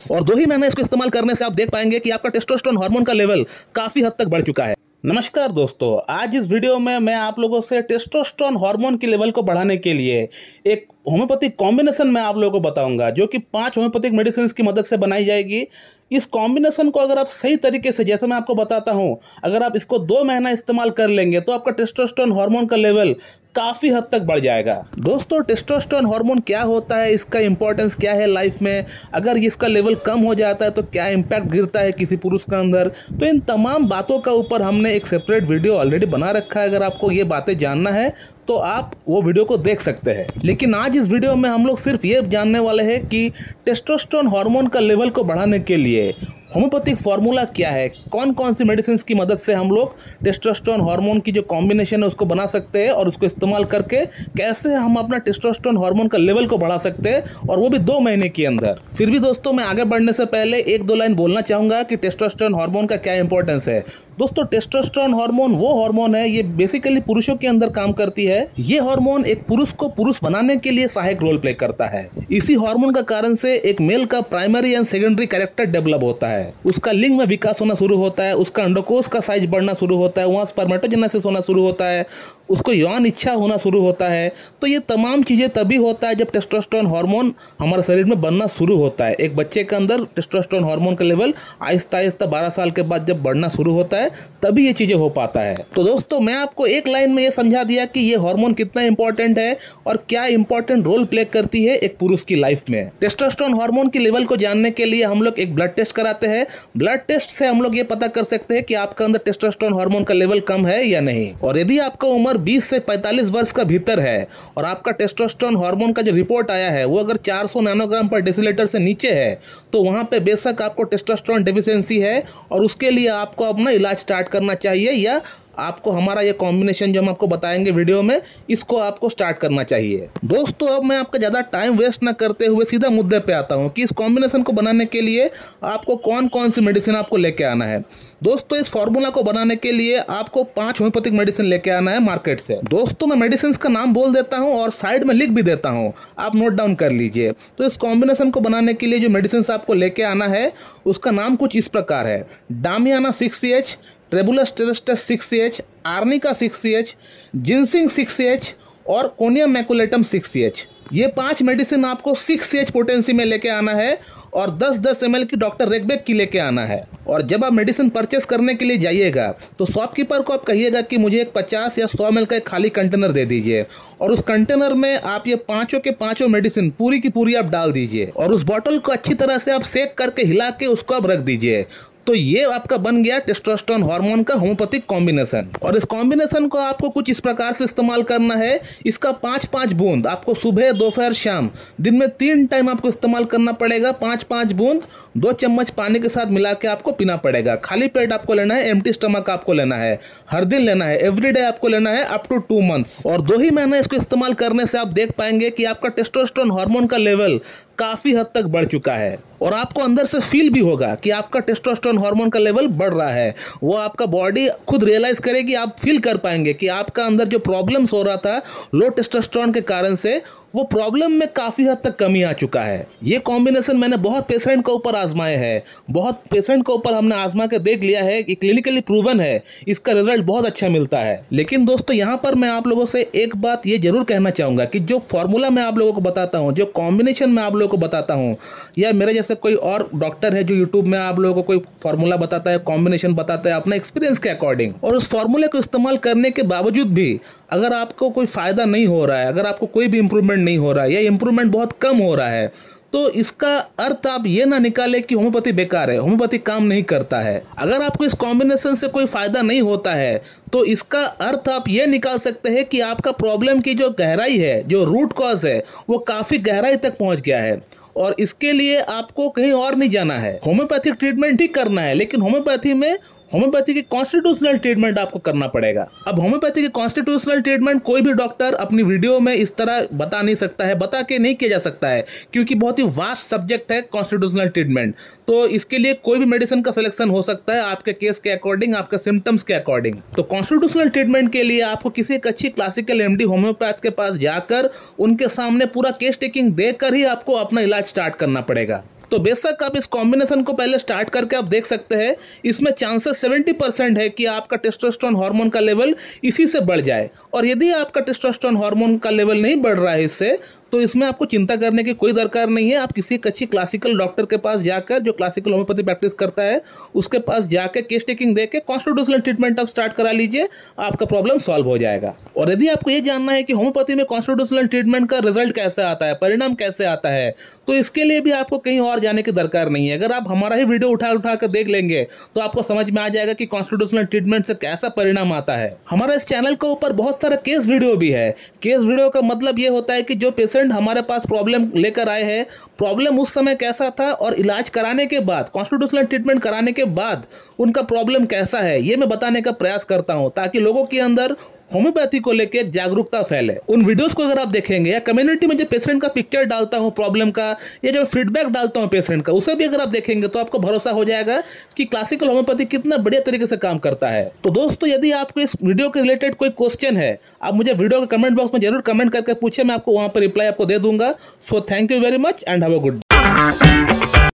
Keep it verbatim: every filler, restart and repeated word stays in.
और दो ही महीने इसको इस्तेमाल करने से आप देख पाएंगे कि आपका टेस्टोस्टेरोन हार्मोन का लेवल काफी हद तक बढ़ चुका है। नमस्कार दोस्तों, आज इस वीडियो में मैं आप लोगों से टेस्टोस्टेरोन हार्मोन के लेवल को बढ़ाने के लिए एक होम्योपैथिक कॉम्बिनेशन मैं आप लोगों को बताऊंगा, जो कि पांच होम्योपैथिक मेडिसिन की मदद से बनाई जाएगी। इस कॉम्बिनेशन को अगर आप सही तरीके से, जैसे मैं आपको बताता हूं, अगर आप इसको दो महीना इस्तेमाल कर लेंगे तो आपका टेस्टोस्टेरोन हार्मोन का लेवल काफ़ी हद तक बढ़ जाएगा। दोस्तों, टेस्टोस्टेरोन हार्मोन क्या होता है, इसका इंपॉर्टेंस क्या है लाइफ में, अगर इसका लेवल कम हो जाता है तो क्या इम्पैक्ट गिरता है किसी पुरुष के अंदर, तो इन तमाम बातों का ऊपर हमने एक सेपरेट वीडियो ऑलरेडी बना रखा है। अगर आपको ये बातें जानना है तो आप वो वीडियो को देख सकते हैं। लेकिन आज इस वीडियो में हम लोग सिर्फ ये जानने वाले हैं कि टेस्टोस्टेरोन हार्मोन का लेवल को बढ़ाने के लिए होम्योपैथिक फार्मूला क्या है, कौन कौन सी मेडिसिन की मदद से हम लोग टेस्टोस्टेरोन हार्मोन की जो कॉम्बिनेशन है उसको बना सकते हैं, और उसको इस्तेमाल करके कैसे हम अपना टेस्टोस्टेरोन हार्मोन का लेवल को बढ़ा सकते हैं, और वो भी दो महीने के अंदर। फिर भी दोस्तों, मैं आगे बढ़ने से पहले एक दो लाइन बोलना चाहूँगा कि टेस्टोस्टेरोन हार्मोन का क्या इंपॉर्टेंस है। दोस्तों, टेस्टोस्टेरोन हार्मोन वो हार्मोन है, ये बेसिकली पुरुषों के अंदर काम करती है। ये हार्मोन एक पुरुष को पुरुष बनाने के लिए सहायक रोल प्ले करता है। इसी हार्मोन का कारण से एक मेल का primary and secondary character develop होता है, उसका लिंग में विकास होना शुरू होता है, उसका अंडकोश का साइज बढ़ना शुरू होता है, वहाँ स्पर्मेटोजेनेसिस होना शुरू होता है, उसको यौन इच्छा होना शुरू होता है। तो ये तमाम चीज़ें तभी होता है जब टेस्टोस्टेरोन हार्मोन हमारे शरीर में बनना शुरू होता है। एक बच्चे के अंदर टेस्टोस्टेरोन हार्मोन का लेवल आहिस्ता आहिस्ता बारह साल के बाद जब बढ़ना शुरू होता है, तभी ये चीज़ें हो पाता है। तो दोस्तों, मैं आपको एक लाइन में ये समझा दिया कि ये हार्मोन कितना इंपॉर्टेंट है और क्या इंपॉर्टेंट रोल प्ले करती है एक पुरुष की लाइफ में। टेस्टोस्टेरोन हार्मोन के लेवल को जानने के लिए हम लोग एक ब्लड टेस्ट कराते हैं। ब्लड टेस्ट से हम लोग ये पता कर सकते हैं कि आपका अंदर टेस्टोस्टेरोन हार्मोन का लेवल कम है या नहीं। और यदि आपका उम्र बीस से पैंतालीस वर्ष का भीतर है और आपका टेस्टोस्टेरोन हार्मोन का जो रिपोर्ट आया है वो अगर चार सौ नैनोग्राम पर डेसीलीटर से नीचे है, तो वहां पे बेशक आपको टेस्टोस्टेरोन डेफिशिएंसी है, और उसके लिए आपको अपना इलाज स्टार्ट करना चाहिए, या आपको हमारा ये कॉम्बिनेशन जो हम आपको बताएंगे वीडियो में, इसको आपको स्टार्ट करना चाहिए। दोस्तों, अब मैं आपका ज़्यादा टाइम वेस्ट ना करते हुए सीधा मुद्दे पे आता हूँ कि इस कॉम्बिनेशन को बनाने के लिए आपको कौन कौन सी मेडिसिन आपको लेके आना है। दोस्तों, इस फॉर्मूला को बनाने के लिए आपको पांच होम्योपैथिक मेडिसिन लेके आना है मार्केट से। दोस्तों, मैं मेडिसिन का नाम बोल देता हूँ और साइड में लिख भी देता हूँ, आप नोट डाउन कर लीजिए। तो इस कॉम्बिनेशन को बनाने के लिए जो मेडिसिन आपको लेके आना है उसका नाम कुछ इस प्रकार है: damiana six C H, tribulus terrestris six C H, arnica six C H, ginseng six C H और conium maculatum six C H. ये पांच मेडिसिन आपको सिक्स सी एच पोटेंसी में लेके आना है और दस दस एम एल की डॉक्टर रेगबेक की लेके आना है। और जब आप मेडिसिन परचेस करने के लिए जाइएगा तो शॉपकीपर को आप कहिएगा कि मुझे एक पचास या सौ एम एल का एक खाली कंटेनर दे दीजिए, और उस कंटेनर में आप ये पांचों के पांचों मेडिसिन पूरी की पूरी आप डाल दीजिए, और उस बॉटल को अच्छी तरह से आप सेक करके हिला के उसको आप रख दीजिए। तो ये आपका बन गया टेस्टोस्टेरोन हार्मोन का होम्योपैथिक कॉम्बिनेशन। और इस कॉम्बिनेशन को आपको कुछ इस प्रकार से इस्तेमाल करना है। इसका पाँच पाँच बूंद आपको सुबह, दोपहर, शाम, दिन में तीन टाइम आपको इस्तेमाल करना पड़ेगा। पाँच पाँच बूंद दो चम्मच पानी के साथ मिला के आपको पीना पड़ेगा। खाली पेट आपको लेना है, एम्प्टी स्टमक आपको लेना है, हर दिन लेना है, एवरीडे आपको लेना है अप टू टू मंथ्स। और दो ही महीने इसको इस्तेमाल करने से आप देख पाएंगे कि आपका टेस्टोस्टेरोन हार्मोन का लेवल काफी हद तक बढ़ चुका है, और आपको अंदर से फील भी होगा कि आपका टेस्टोस्टेरोन हार्मोन का लेवल बढ़ रहा है। वो आपका बॉडी खुद रियलाइज करेगी, आप फील कर पाएंगे कि आपका अंदर जो प्रॉब्लम्स हो रहा था लो टेस्टोस्टेरोन के कारण से, वो प्रॉब्लम में काफ़ी हद तक कमी आ चुका है। ये कॉम्बिनेशन मैंने बहुत पेशेंट के ऊपर आजमाए हैं, बहुत पेशेंट के ऊपर हमने आजमा के देख लिया है कि क्लिनिकली प्रूवन है, इसका रिजल्ट बहुत अच्छा मिलता है। लेकिन दोस्तों, यहाँ पर मैं आप लोगों से एक बात ये जरूर कहना चाहूँगा कि जो फॉर्मूला मैं आप लोगों को बताता हूँ, जो कॉम्बिनेशन मैं आप लोगों को बताता हूँ, या मेरे जैसे कोई और डॉक्टर है जो यूट्यूब में आप लोगों को कोई फॉर्मूला बताता है, कॉम्बिनेशन बताता है अपने एक्सपीरियंस के अकॉर्डिंग, और उस फॉर्मूले को इस्तेमाल करने के बावजूद भी अगर आपको कोई फ़ायदा नहीं हो रहा है, अगर आपको कोई भी इंप्रूवमेंट नहीं हो रहा है, या इंप्रूवमेंट बहुत कम हो रहा है, तो इसका अर्थ आप ये ना निकालें कि होम्योपैथी बेकार है, होम्योपैथी काम नहीं करता है। अगर आपको इस कॉम्बिनेशन से कोई फ़ायदा नहीं होता है तो इसका अर्थ आप ये निकाल सकते हैं कि आपका प्रॉब्लम की जो गहराई है, जो रूट कॉज है, वो काफ़ी गहराई तक पहुँच गया है, और इसके लिए आपको कहीं और नहीं जाना है, होम्योपैथिक ट्रीटमेंट ही करना है। लेकिन होम्योपैथी में होम्योपैथी की कॉन्स्टिट्यूशनल ट्रीटमेंट आपको करना पड़ेगा। अब होम्योपैथी की कॉन्स्टिट्यूशनल ट्रीटमेंट कोई भी डॉक्टर अपनी वीडियो में इस तरह बता नहीं सकता है, बता के नहीं किया जा सकता है, क्योंकि बहुत ही वास्ट सब्जेक्ट है कॉन्स्टिट्यूशनल ट्रीटमेंट। तो इसके लिए कोई भी मेडिसिन का सिलेक्शन हो सकता है आपके केस के अकॉर्डिंग, आपके सिम्टम्स के अकॉर्डिंग। तो कॉन्स्टिट्यूशनल ट्रीटमेंट के लिए आपको किसी एक अच्छी क्लासिकल एमडी होम्योपैथ के पास जाकर उनके सामने पूरा केस टेकिंग देकर ही आपको अपना इलाज स्टार्ट करना पड़ेगा। तो बेशक आप इस कॉम्बिनेशन को पहले स्टार्ट करके आप देख सकते हैं, इसमें चांसेस सेवेंटी परसेंट है कि आपका टेस्टोस्टेरोन हार्मोन का लेवल इसी से बढ़ जाए। और यदि आपका टेस्टोस्टेरोन हार्मोन का लेवल नहीं बढ़ रहा है इससे, तो इसमें आपको चिंता करने की कोई दरकार नहीं है। आप किसी अच्छी क्लासिकल डॉक्टर के पास जाकर, जो क्लासिकल होम्योपैथी प्रैक्टिस करता है, उसके पास जाकर केस टेकिंग देके कॉन्स्टिट्यूशनल ट्रीटमेंट आप स्टार्ट करा लीजिए, आपका प्रॉब्लम सॉल्व हो जाएगा। और यदि आपको ये जानना है कि होम्योपैथी में कॉन्स्टिट्यूशनल ट्रीटमेंट का रिजल्ट कैसे आता है, परिणाम कैसे आता है, तो इसके लिए भी आपको कहीं और जाने की दरकार नहीं है। अगर आप हमारा ही वीडियो उठा उठा कर देख लेंगे तो आपको समझ में आ जाएगा कि कॉन्स्टिट्यूशनल ट्रीटमेंट से कैसा परिणाम आता है। हमारा इस चैनल के ऊपर बहुत सारा केस वीडियो भी है। केस वीडियो का मतलब ये होता है कि जो पेशेंट हमारे पास प्रॉब्लम लेकर आए हैं, प्रॉब्लम उस समय कैसा था और इलाज कराने के बाद, कॉन्स्टिट्यूशनल ट्रीटमेंट कराने के बाद उनका प्रॉब्लम कैसा है, ये मैं बताने का प्रयास करता हूं, ताकि लोगों के अंदर होम्योपैथी को लेकर एक जागरूकता फैले। उन वीडियोस को अगर आप देखेंगे, या कम्युनिटी में जो पेशेंट का पिक्चर डालता हूं प्रॉब्लम का, या जो फीडबैक डालता हूं पेशेंट का, उसे भी अगर आप देखेंगे तो आपको भरोसा हो जाएगा कि क्लासिकल होम्योपैथी कितना बढ़िया तरीके से काम करता है। तो दोस्तों, यदि आपको इस वीडियो के रिलेटेड कोई क्वेश्चन है, आप मुझे वीडियो के कमेंट बॉक्स में जरूर कमेंट करके पूछे, मैं आपको वहां पर रिप्लाई आपको दे दूंगा। So thank you very much and have a good day.